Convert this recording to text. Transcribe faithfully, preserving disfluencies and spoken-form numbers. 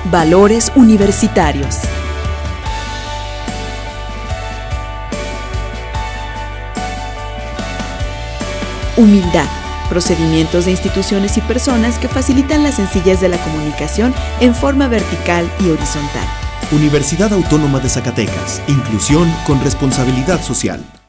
Valores universitarios. Humildad. Procedimientos de instituciones y personas que facilitan la sencillez de la comunicación en forma vertical y horizontal. Universidad Autónoma de Zacatecas. Inclusión con responsabilidad social.